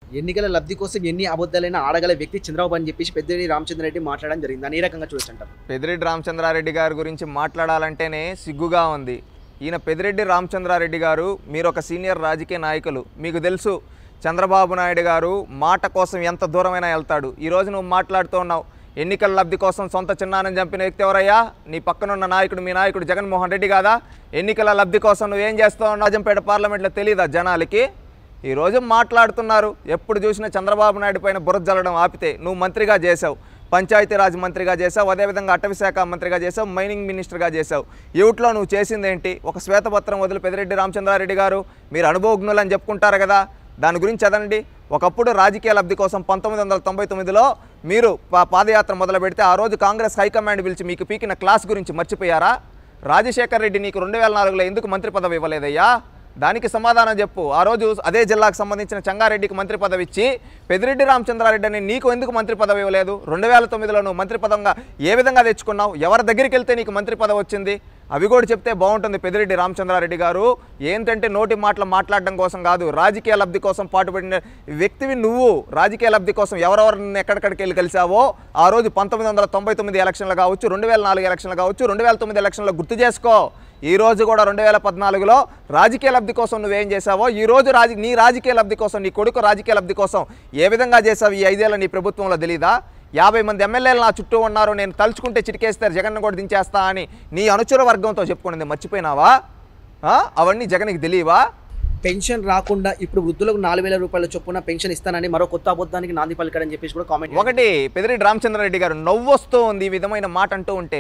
ఎన్నికల లబ్ధి కోసం ఎన్ని అబద్ధాలైనా ఆడగల వ్యక్తి చంద్రబాబు అని చెప్పేసి పెద్దిరెడ్డి రామచంద్రారెడ్డి మాట్లాడడం జరిగింది. దాన్ని ఏ రకంగా చూడొచ్చంటారు? పెద్దిరెడ్డి రామచంద్రారెడ్డి గారి గురించి మాట్లాడాలంటేనే సిగ్గుగా ఉంది. ఈయన పెద్దిరెడ్డి రామచంద్రారెడ్డి గారు మీరు ఒక సీనియర్ రాజకీయ నాయకులు, మీకు తెలుసు చంద్రబాబు నాయుడు గారు మాట కోసం ఎంత దూరమైనా వెళ్తాడు. ఈరోజు నువ్వు మాట్లాడుతూ ఉన్నావు ఎన్నికల లబ్ధి కోసం సొంత చిన్నానని చంపిన వ్యక్తి ఎవరయ్యా? నీ పక్కనున్న నాయకుడు, మీ నాయకుడు జగన్మోహన్ రెడ్డి కాదా? ఎన్నికల లబ్ధి కోసం నువ్వేం చేస్తావు రాజంపేట పార్లమెంట్లో తెలియదా జనాలకి? ఈరోజు మాట్లాడుతున్నారు. ఎప్పుడు చూసినా చంద్రబాబు నాయుడు పైన బురద జల్లడం ఆపితే నువ్వు మంత్రిగా చేసావు, పంచాయతీరాజ్ మంత్రిగా చేసావు, అదేవిధంగా అటవీ శాఖ మంత్రిగా చేసావు, మైనింగ్ మినిస్టర్గా చేసావు. వీటిలో నువ్వు చేసింది ఏంటి? ఒక శ్వేతపత్రం వదిలి పెద్దిరెడ్డి రామచంద్రారెడ్డి గారు మీరు అనుభవజ్ఞులు అని చెప్పుకుంటారు కదా, దాని గురించి చదవండి. ఒకప్పుడు రాజకీయ లబ్ధి కోసం 1999లో మీరు పాదయాత్ర మొదలు పెడితే ఆ రోజు కాంగ్రెస్ హైకమాండ్ పిలిచి మీకు పీకిన క్లాస్ గురించి మర్చిపోయారా? రాజశేఖర్ రెడ్డి నీకు 2004లో ఎందుకు మంత్రి పదవి ఇవ్వలేదయ్యా? దానికి సమాధానం చెప్పు. ఆ రోజు అదే జిల్లాకు సంబంధించిన చంగారెడ్డికి మంత్రి పదవి ఇచ్చి పెద్దిరెడ్డి రామచంద్రారెడ్డి అని నీకు ఎందుకు మంత్రి పదవి ఇవ్వలేదు? 2009లో నువ్వు మంత్రి పదంగా ఏ విధంగా తెచ్చుకున్నావు? ఎవరి దగ్గరికి వెళ్తే నీకు మంత్రి పదవి వచ్చింది? అవి కూడా చెప్తే బాగుంటుంది. పెద్దిరెడ్డి రామచంద్రారెడ్డి గారు ఏంటంటే నోటి మాటలు మాట్లాడడం కోసం కాదు, రాజకీయ లబ్ధి కోసం పాటుపడిన వ్యక్తివి నువ్వు. రాజకీయ లబ్ధి కోసం ఎవరెవరిని ఎక్కడికడికి వెళ్ళి కలిసావో ఆ రోజు 1999 ఎలక్షన్లు కావచ్చు, 2004 ఎలక్షన్లు కావచ్చు, 2009 ఎలక్షన్లో గుర్తు చేసుకో. ఈ రోజు కూడా 2014లో రాజకీయ లబ్ధి కోసం నువ్వేం చేసావో ఈ రోజు నీ రాజకీయ లబ్ధి కోసం, నీ కొడుకు రాజకీయ లబ్ధి కోసం ఏ విధంగా చేసావు ఈ 5 ఏళ్ళ నీ ప్రభుత్వంలో తెలీదా? 50 మంది ఎమ్మెల్యేలు నా చుట్టూ ఉన్నారు, నేను తలుచుకుంటే చిటికేస్తారు, జగన్ కూడా దించేస్తా అని నీ అనుచర వర్గంతో చెప్పుకునేది మర్చిపోయినావా? అవన్నీ జగన్కి తెలియవా? పెన్షన్ రాకుండా ఇప్పుడు వృద్ధులకు 4000 రూపాయల చొప్పున పెన్షన్ ఇస్తానని మరో కొత్త అబద్ధానికి నాంది పలికాడని చెప్పేసి కూడా కామెంట్. ఒకటి పెద్దిరెడ్డి రామచంద్రారెడ్డి గారు నవ్వొస్తూ ఉంది ఈ విధమైన మాట అంటూ ఉంటే.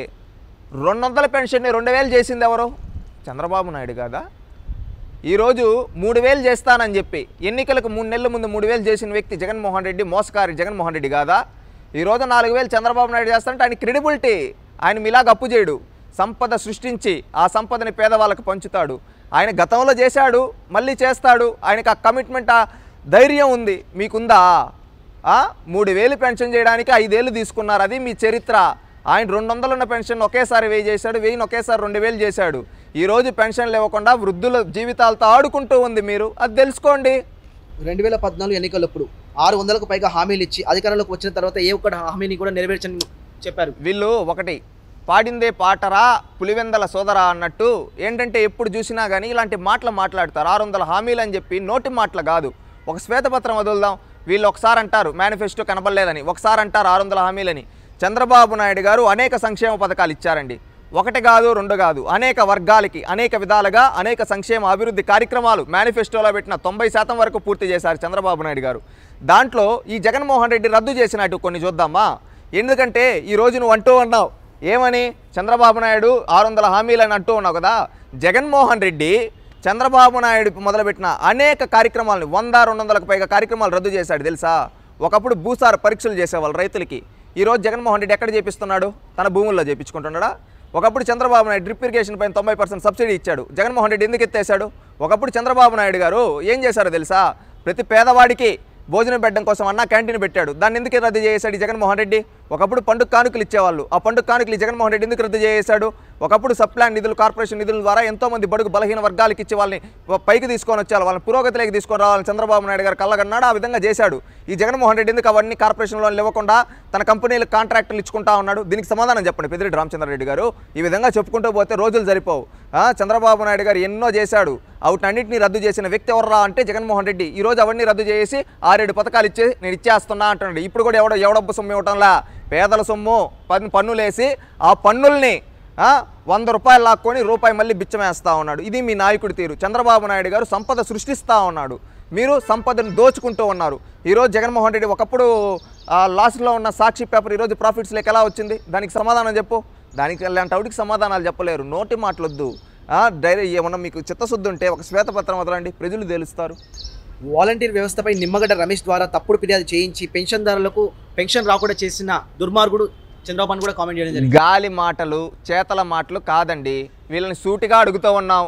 200 పెన్షన్ని 2000 చేసింది ఎవరు? చంద్రబాబు నాయుడు కాదా? ఈరోజు 3000 చేస్తానని చెప్పి ఎన్నికలకు 3 నెలల ముందు 3000 చేసిన వ్యక్తి జగన్మోహన్ రెడ్డి, మోసకారి జగన్మోహన్ రెడ్డి కాదా? ఈరోజు 4000 చంద్రబాబు నాయుడు చేస్తానంటే ఆయన క్రెడిబిలిటీ. ఆయన మీలాగా అప్పు చేయడు, సంపద సృష్టించి ఆ సంపదని పేదవాళ్ళకు పంచుతాడు. ఆయన గతంలో చేశాడు, మళ్ళీ చేస్తాడు. ఆయనకు ఆ కమిట్మెంట్, ఆ ధైర్యం ఉంది. మీకుందా? 3000 పెన్షన్ చేయడానికి 5 ఏళ్ళు తీసుకున్నారు, అది మీ చరిత్ర. ఆయన 200 ఉన్న పెన్షన్ ఒకేసారి 1000 చేశాడు, 1000 ఒకేసారి 2000 చేశాడు. ఈరోజు పెన్షన్లు ఇవ్వకుండా వృద్ధుల జీవితాలతో ఆడుకుంటూ ఉంది. మీరు అది తెలుసుకోండి. 2014 ఎన్నికలప్పుడు 600కు పైగా హామీలు ఇచ్చి అధికారంలోకి వచ్చిన తర్వాత ఏ ఒక్క హామీని కూడా నెరవేర్చని చెప్పారు. వీళ్ళు ఒకటి పాడిందే పాటరా పులివెందల సోదరా అన్నట్టు ఏంటంటే ఎప్పుడు చూసినా కానీ ఇలాంటి మాటలు మాట్లాడతారు. 600 హామీలు అని చెప్పి నోటి మాటలు కాదు. ఒక శ్వేతపత్రం వదులుదాం. వీళ్ళు ఒకసారి అంటారు మేనిఫెస్టో కనబడలేదని, ఒకసారి అంటారు 600 హామీలని. చంద్రబాబు నాయుడు గారు అనేక సంక్షేమ పథకాలు ఇచ్చారండి. ఒకటి కాదు, రెండు కాదు, అనేక వర్గాలకి అనేక విధాలుగా అనేక సంక్షేమ అభివృద్ధి కార్యక్రమాలు మేనిఫెస్టోలో పెట్టిన 90% వరకు పూర్తి చేశారు చంద్రబాబు నాయుడు గారు. దాంట్లో ఈ జగన్మోహన్ రెడ్డి రద్దు చేసినట్టు కొన్ని చూద్దామా? ఎందుకంటే ఈరోజు నువ్వు అంటూ ఉన్నావు ఏమని, చంద్రబాబు నాయుడు 600 హామీలని అంటూ ఉన్నావు కదా. జగన్మోహన్ రెడ్డి చంద్రబాబు నాయుడు మొదలుపెట్టిన అనేక కార్యక్రమాలను 100-200లకు పైగా కార్యక్రమాలు రద్దు చేశాడు తెలుసా? ఒకప్పుడు భూసార పరీక్షలు చేసేవాళ్ళు రైతులకి. ఈరోజు జగన్మోహన్ రెడ్డి ఎక్కడ చేపిస్తున్నాడు? తన భూముల్లో చేపించుకుంటున్నాడా? ఒకప్పుడు చంద్రబాబు నాయుడు డ్రిప్ ఇరిగేషన్ పైన 90% సబ్సిడీ ఇచ్చాడు. జగన్మోహన్ రెడ్డి ఎందుకు ఎత్తేసాడు? ఒకప్పుడు చంద్రబాబు నాయుడు గారు ఏం చేశారో తెలుసా? ప్రతి పేదవాడికి భోజనం పెట్టడం కోసం అన్న క్యాంటీన్ పెట్టాడు. దాన్ని ఎందుకు రద్దు చేశాడు జగన్మోహన్ రెడ్డి? ఒకప్పుడు పండుగ కానుకలు ఇచ్చేవాళ్ళు, ఆ పండుగ కానుకలు జగన్మోహన్ రెడ్డి ఎందుకు రద్దు చేశాడు? ఒకప్పుడు సప్లాన్ నిధులు, కార్పొరేషన్ నిధుల ద్వారా ఎంతోమంది బడుగు బలహీన వర్గాలకి ఇచ్చి వాళ్ళని పైకి తీసుకొని వచ్చారు, వాళ్ళని పురోగతిలోకి తీసుకొని రావాలని చంద్రబాబు నాయుడు గారు కళ్ళగన్నాడు. ఆ విధంగా చేశాడు. ఈ జగన్మోహన్ రెడ్డి ఎందుకు అవన్నీ కార్పొరేషన్ లోన్లు ఇవ్వకుండా తన కంపెనీలకు కాంట్రాక్టులు ఇచ్చుకుంటా ఉన్నాడు? దీనికి సమాధానం చెప్పండి పెద్దిరెడ్డి రామచంద్రారెడ్డి గారు. ఈ విధంగా చెప్పుకుంటూ పోతే రోజులు సరిపోవు. చంద్రబాబు నాయుడు గారు ఎన్నో చేశాడు. వాటినన్నింటినీ రద్దు చేసిన వ్యక్తి ఎవర్రా అంటే జగన్మోహన్ రెడ్డి. ఈరోజు అవన్నీ రద్దు చేసి 6-7 పథకాలు ఇచ్చి నేను ఇచ్చేస్తున్నా అంటున్నాడు. ఇప్పుడు కూడా ఎవడబ్బు సొమ్ము ఇవ్వటంలా, పేదల సొమ్ము పన్నులేసి ఆ పన్నుల్ని 100 రూపాయలు లాక్కొని రూపాయి మళ్ళీ బిచ్చమేస్తూ ఉన్నాడు. ఇది మీ నాయకుడి తీరు. చంద్రబాబు నాయుడు గారు సంపద సృష్టిస్తూ ఉన్నాడు, మీరు సంపదను దోచుకుంటూ ఉన్నారు. ఈరోజు జగన్మోహన్ రెడ్డి ఒకప్పుడు లాస్ట్లో ఉన్న సాక్షి పేపర్ ఈరోజు ప్రాఫిట్స్లోకి ఎలా వచ్చింది? దానికి సమాధానం చెప్పు. దానికి అలాంటి వాటికి సమాధానాలు చెప్పలేరు. నోటి మాటలొద్దు. ఏమన్నా మీకు చిత్తశుద్ధి ఉంటే ఒక శ్వేతపత్రం వదలండి, ప్రజలు తెలుస్తారు. వాలంటీర్ వ్యవస్థపై నిమ్మగడ్డ రమేష్ ద్వారా తప్పుడు ఫిర్యాదు చేయించి పెన్షన్దారులకు పెన్షన్ రాకుండా చేసిన దుర్మార్గుడు చంద్రబాబు కూడా కామెంట్ చేయడం జరిగింది. గాలి మాటలు, చేతల మాటలు కాదండి. వీళ్ళని సూటిగా అడుగుతూ ఉన్నాం.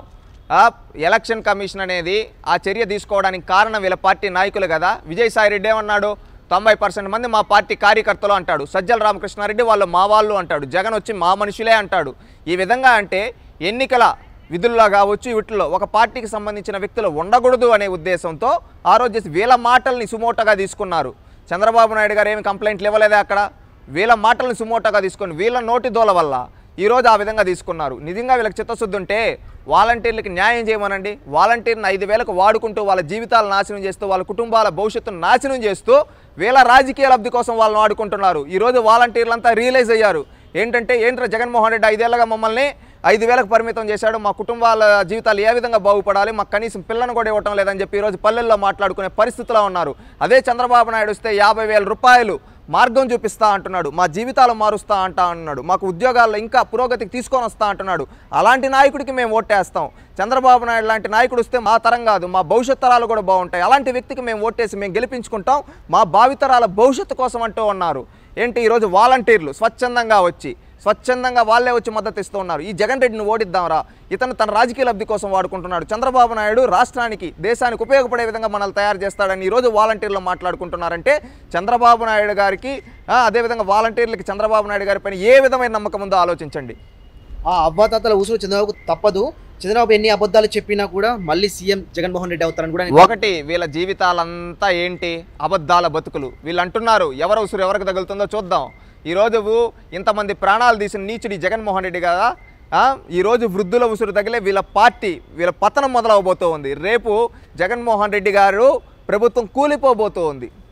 ఎలక్షన్ కమిషన్ అనేది ఆ చర్య తీసుకోవడానికి కారణం వీళ్ళ పార్టీ నాయకులు కదా. విజయసాయి రెడ్డి ఏమన్నాడు? 90% మంది మా పార్టీ కార్యకర్తలు అంటాడు. సజ్జల రామకృష్ణారెడ్డి వాళ్ళు మా వాళ్ళు అంటాడు. జగన్ వచ్చి మా మనుషులే అంటాడు. ఈ విధంగా అంటే ఎన్నికల విధుల్లో కావచ్చు వీటిల్లో ఒక పార్టీకి సంబంధించిన వ్యక్తులు ఉండకూడదు అనే ఉద్దేశంతో ఆ రోజు చేసి వీళ్ళ మాటల్ని సుమోటోగా తీసుకున్నారు. చంద్రబాబు నాయుడు గారు ఏమి కంప్లైంట్లు ఇవ్వలేదా అక్కడ? వీళ్ళ మాటల్ని సుమోటోగా తీసుకొని వీళ్ళ నోటి దోల వల్ల ఈరోజు ఆ విధంగా తీసుకున్నారు. నిజంగా వీళ్ళకి చిత్తశుద్ధి ఉంటే వాలంటీర్లకి న్యాయం చేయమనండి. వాలంటీర్ని 5,000కు వాడుకుంటూ వాళ్ళ జీవితాలు నాశనం చేస్తూ వాళ్ళ కుటుంబాల భవిష్యత్తును నాశనం చేస్తూ వీళ్ళ రాజకీయ లబ్ధి కోసం వాళ్ళని వాడుకుంటున్నారు. ఈరోజు వాలంటీర్లంతా రియలైజ్ అయ్యారు. ఏంట్రా జగన్మోహన్ రెడ్డి 5 ఏళ్ళగా మమ్మల్ని 5,000కు పరిమితం చేశాడు, మా కుటుంబాల జీవితాలు ఏ విధంగా బాగుపడాలి, మాకు కనీసం పిల్లను కూడా ఇవ్వటం లేదని చెప్పి ఈరోజు పల్లెల్లో మాట్లాడుకునే పరిస్థితిలో ఉన్నారు. అదే చంద్రబాబు నాయుడు వస్తే 50,000 రూపాయలు మార్గం చూపిస్తా అంటున్నాడు, మా జీవితాలు మారుస్తా అంటున్నాడు, మాకు ఉద్యోగాల్లో ఇంకా పురోగతికి తీసుకొని వస్తా అంటున్నాడు. అలాంటి నాయకుడికి మేము ఓటేస్తాం. చంద్రబాబు నాయుడు లాంటి నాయకుడు వస్తే మా తరం కాదు, మా భవిష్యత్ తరాలు కూడా బాగుంటాయి, అలాంటి వ్యక్తికి మేము ఓటేసి మేము గెలిపించుకుంటాం, మా భావితరాల భవిష్యత్తు కోసం అంటూ ఉన్నారు. ఏంటి ఈరోజు వాలంటీర్లు స్వచ్ఛందంగా వాళ్ళే వచ్చి మద్దతు ఇస్తూ ఉన్నారు. ఈ జగన్ రెడ్డిని ఓడిద్దాంరా, ఇతను తన రాజకీయ లబ్ధి కోసం వాడుకుంటున్నాడు, చంద్రబాబు నాయుడు రాష్ట్రానికి దేశానికి ఉపయోగపడే విధంగా మనల్ని తయారు చేస్తాడని ఈరోజు వాలంటీర్లు మాట్లాడుకుంటున్నారంటే చంద్రబాబు నాయుడు గారికి అదేవిధంగా వాలంటీర్లకి చంద్రబాబు నాయుడు గారి పైన ఏ విధమైన నమ్మకం ఉందో ఆలోచించండి. ఆ అవ్వాతాతల ఊసులు చంద్రబాబు తప్పదు. చంద్రబాబు ఎన్ని అబద్ధాలు చెప్పినా కూడా మళ్ళీ సీఎం జగన్మోహన్ రెడ్డి అవుతారని కూడా ఒకటి వీళ్ళ జీవితాలంతా ఏంటి అబద్ధాల బతుకులు. వీళ్ళు అంటున్నారు ఎవరు ఉసురు ఎవరికి తగులుతుందో చూద్దాం. ఈరోజు ఇంతమంది ప్రాణాలు తీసిన నీచుడి జగన్మోహన్ రెడ్డి కదా, ఈరోజు వృద్ధుల ఉసురు తగిలే వీళ్ళ పార్టీ వీళ్ళ పతనం మొదలవబోతూ ఉంది. రేపు జగన్మోహన్ రెడ్డి గారు ప్రభుత్వం కూలిపోబోతూ ఉంది.